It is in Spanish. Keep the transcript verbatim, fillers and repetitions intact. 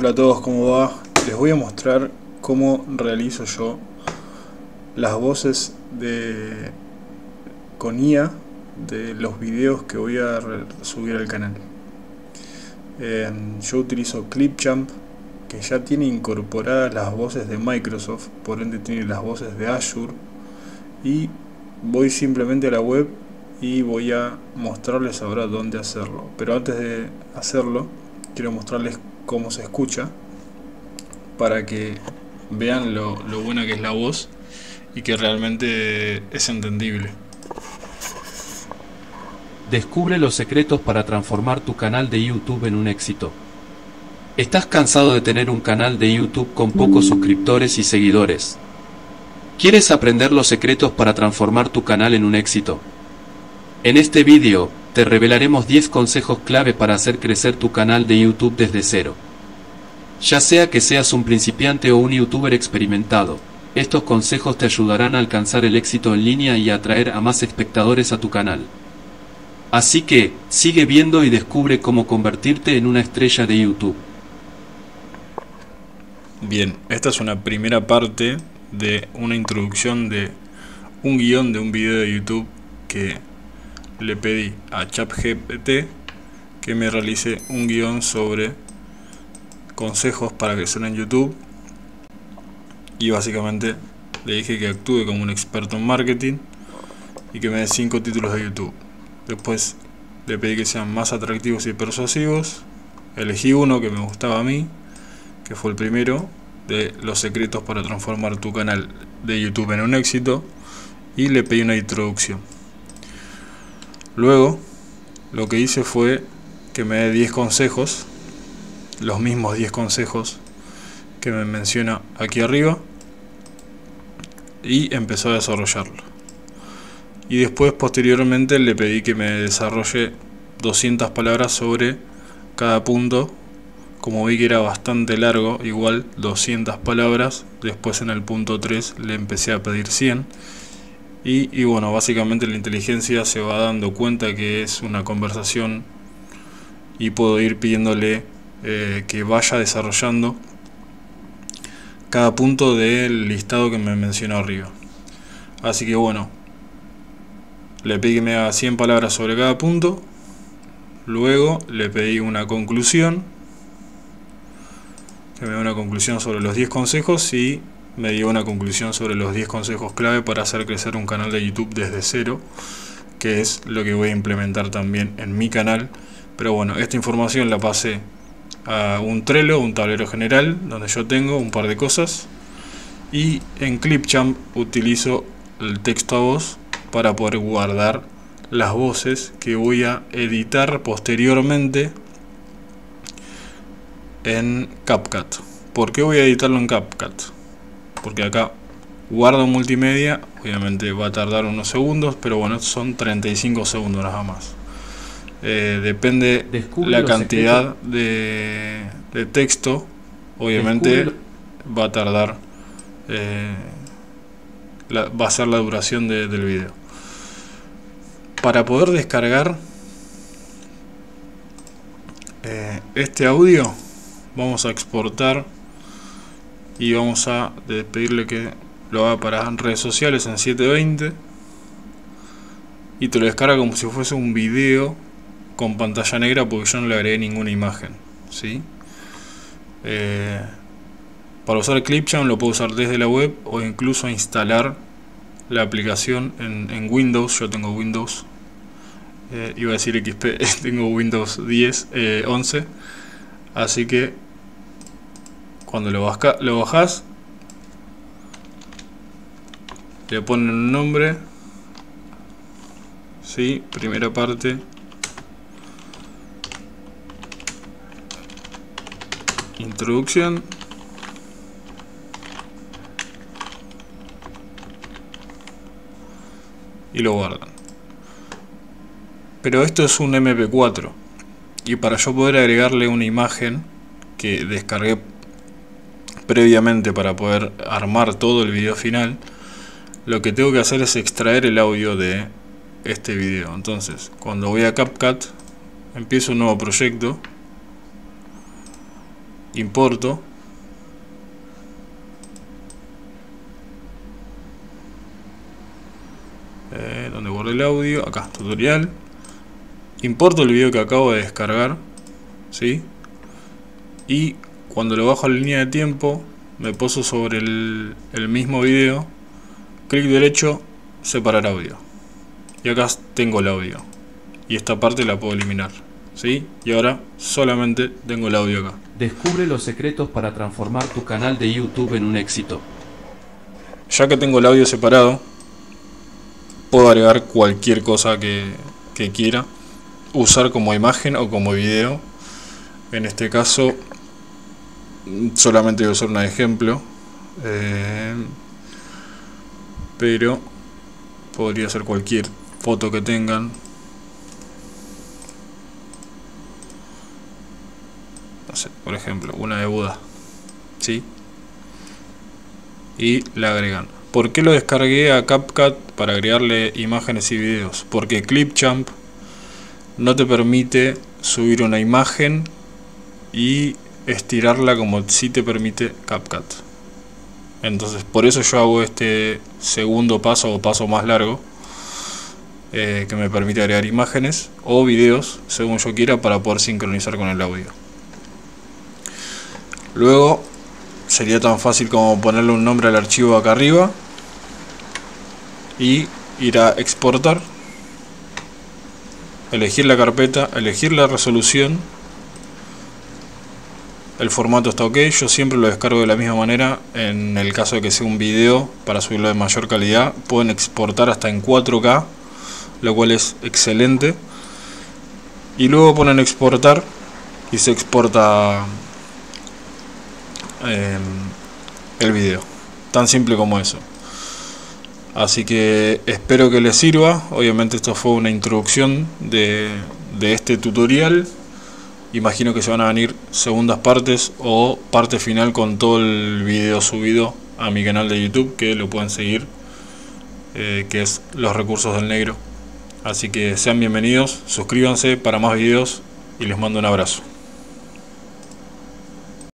Hola a todos, ¿cómo va? Les voy a mostrar cómo realizo yo las voces de con I A de los videos que voy a subir al canal. Eh, yo utilizo Clipchamp, que ya tiene incorporadas las voces de Microsoft, por ende tiene las voces de Azure, y voy simplemente a la web y voy a mostrarles ahora dónde hacerlo. Pero antes de hacerlo, quiero mostrarles cómo se escucha, para que vean lo, lo buena que es la voz y que realmente es entendible. Descubre los secretos para transformar tu canal de YouTube en un éxito. ¿Estás cansado de tener un canal de YouTube con pocos suscriptores y seguidores? ¿Quieres aprender los secretos para transformar tu canal en un éxito? En este vídeo, te revelaremos diez consejos clave para hacer crecer tu canal de YouTube desde cero. Ya sea que seas un principiante o un youtuber experimentado, estos consejos te ayudarán a alcanzar el éxito en línea y a atraer a más espectadores a tu canal. Así que, sigue viendo y descubre cómo convertirte en una estrella de YouTube. Bien, esta es una primera parte de una introducción de un guión de un video de YouTube que le pedí a ChatGPT que me realice un guión sobre consejos para crecer en YouTube, y básicamente le dije que actúe como un experto en marketing y que me dé cinco títulos de YouTube. Después le pedí que sean más atractivos y persuasivos. Elegí uno que me gustaba a mí, que fue el primero, de los secretos para transformar tu canal de YouTube en un éxito, y le pedí una introducción. Luego lo que hice fue que me dé diez consejos, los mismos diez consejos que me menciona aquí arriba, y empezó a desarrollarlo. Y después, posteriormente, le pedí que me desarrolle doscientas palabras sobre cada punto. Como vi que era bastante largo, igual doscientas palabras. Después, en el punto tres, le empecé a pedir cien. Y, y bueno, básicamente la inteligencia se va dando cuenta que es una conversación, y puedo ir pidiéndole eh, que vaya desarrollando cada punto del listado que me mencionó arriba. Así que bueno, le pedí que me haga cien palabras sobre cada punto. Luego le pedí una conclusión, que me dé una conclusión sobre los diez consejos, y me dio una conclusión sobre los diez consejos clave para hacer crecer un canal de YouTube desde cero, que es lo que voy a implementar también en mi canal. Pero bueno, esta información la pasé a un Trello, un tablero general, donde yo tengo un par de cosas, y en Clipchamp utilizo el texto a voz para poder guardar las voces que voy a editar posteriormente en CapCut. ¿Por qué voy a editarlo en CapCut? Porque acá guardo multimedia, obviamente va a tardar unos segundos, pero bueno, son treinta y cinco segundos nada más. Eh, depende Descubre la los cantidad de, de texto, obviamente Descubre... va a tardar, eh, la, va a ser la duración de, del video. Para poder descargar eh, este audio, vamos a exportar y vamos a pedirle que lo haga para redes sociales en setecientos veinte, y te lo descarga como si fuese un video con pantalla negra, porque yo no le agregué ninguna imagen, ¿sí? Eh, para usar Clipchamp lo puedo usar desde la web o incluso instalar la aplicación en, en Windows. Yo tengo Windows, eh, iba a decir X P, tengo Windows diez, eh, once, así que cuando lo, baja, lo bajás, le ponen un nombre, ¿sí? Primera parte, introducción, y lo guardan. Pero esto es un eme pe cuatro, y para yo poder agregarle una imagen que descargué previamente para poder armar todo el video final, lo que tengo que hacer es extraer el audio de este video. Entonces, cuando voy a CapCut, empiezo un nuevo proyecto, importo. Eh, donde guardé el audio, acá, tutorial. Importo el video que acabo de descargar, ¿sí? Y cuando lo bajo a la línea de tiempo, me poso sobre el, el mismo video, clic derecho, separar audio. Y acá tengo el audio. Y esta parte la puedo eliminar, ¿sí? Y ahora solamente tengo el audio acá. Descubre los secretos para transformar tu canal de YouTube en un éxito. Ya que tengo el audio separado, puedo agregar cualquier cosa que, que quiera, usar como imagen o como video. En este caso solamente voy a usar un ejemplo, eh, pero podría ser cualquier foto que tengan. No sé, por ejemplo, una de Buda, ¿sí? Y la agregan. ¿Por qué lo descargué a CapCut para agregarle imágenes y videos? Porque Clipchamp no te permite subir una imagen y estirarla como si te permite CapCut. Entonces por eso yo hago este segundo paso o paso más largo, eh, que me permite agregar imágenes o videos según yo quiera para poder sincronizar con el audio. Luego sería tan fácil como ponerle un nombre al archivo acá arriba y ir a exportar, elegir la carpeta, elegir la resolución. El formato está ok, yo siempre lo descargo de la misma manera. En el caso de que sea un video, para subirlo de mayor calidad, pueden exportar hasta en cuatro K, lo cual es excelente. Y luego ponen exportar y se exporta eh, el video, tan simple como eso. Así que espero que les sirva. Obviamente esto fue una introducción de, de este tutorial. Imagino que se van a venir segundas partes o parte final con todo el video subido a mi canal de YouTube, que lo pueden seguir, eh, que es Los Recursos del Negro. Así que sean bienvenidos, suscríbanse para más videos y les mando un abrazo.